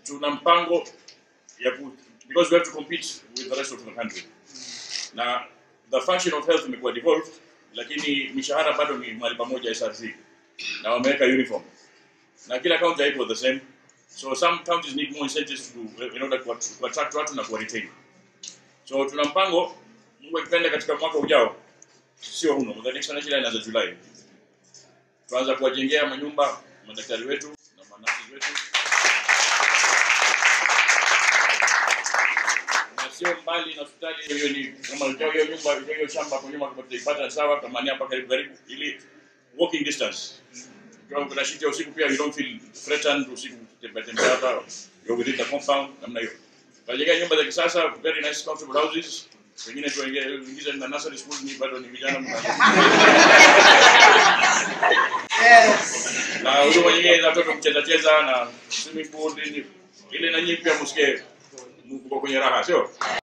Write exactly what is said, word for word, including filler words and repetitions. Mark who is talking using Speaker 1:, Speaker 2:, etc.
Speaker 1: tuna mpango ya ku, because we have to compete with the rest of the country. Na the function of health imekuwa devolved, lakini mishahara bado ni mahali pamoja S R C. Na wameweka uniform. Na kila county haiko the same. So some counties need more incentives to, in order to attract watu na ku retain. So tuna mpango Mungu akipenda katika mwaka ujao, sio huno, the next financial year inaanza Julai. Tuanza kuwajengea manyumba madaktari wetu na manasi wetu. Na sio mbali na hospitali hiyo, ni kama hiyo nyumba hiyo shamba kwa nyumba kama tutaipata sawa, kama ni hapa karibu karibu, ili walking distance. Kwa kuna shida ya usiku pia, you don't feel threatened usiku kutembea tembea hapa, you're within the compound namna hiyo. Tunajenga nyumba za kisasa, very nice comfortable houses. Wengine tuingize na nursery school, ni bado ni vijana mna. Yes. Na huyo mwenyewe na watoto mcheza cheza na swimming pool, ile na nyinyi pia msikie mko kwenye raha, sio?